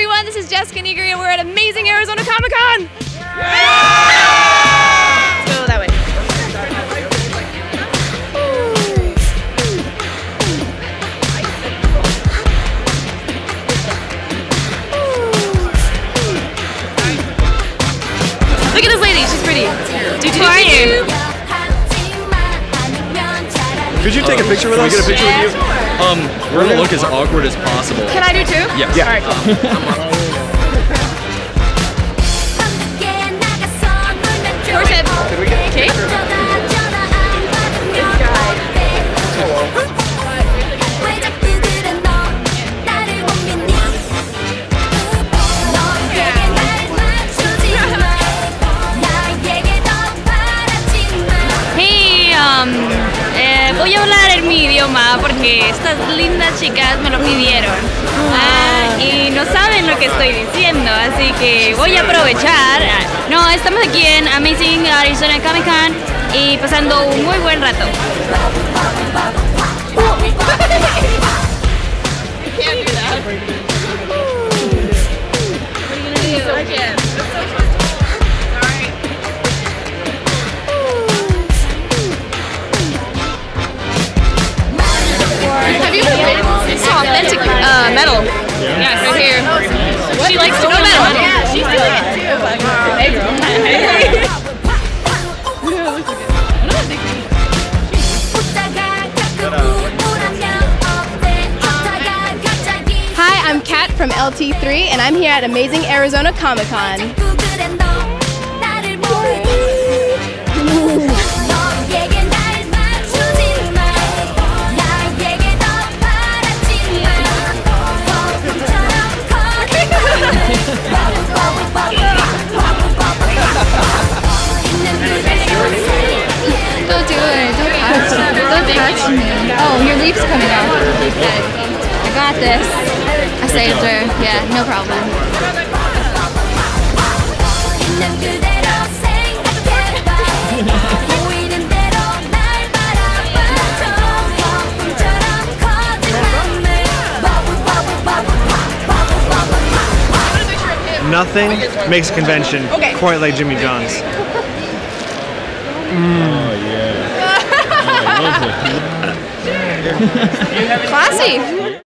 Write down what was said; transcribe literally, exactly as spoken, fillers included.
everyone, this is Jessica Negri and we're at Amazing Arizona Comic Con! Let's go that way. Look at this lady, she's pretty. Who are you? Could you take a picture with us? Can we get a picture with you? Um, we're gonna look as awkward as possible. Can I do too? Yeah. Yeah. Alright, cool. Horse head. Can we get a Okay. picture? Hey, um, eh, voy a hablar en mi idioma porque estas lindas chicas me lo pidieron. Ah, y no saben lo que estoy diciendo, así que voy a aprovechar. No, estamos aquí en Amazing Arizona Comic Con y pasando un muy buen rato. Have you ever been? It's so authentic uh, metal. Yeah. Yes, right here. She likes to go metal. Yeah, she's doing it too. Hey, girl. Hey. Hi, I'm Kat from L T three and I'm here at Amazing Arizona Comic Con. Don't do it. Don't touch me. Don't touch me. Oh, your leaf's coming off. I got this. I saved her. Yeah, no problem. Nothing makes a convention Okay. quite like Jimmy John's. Oh yeah. Classy.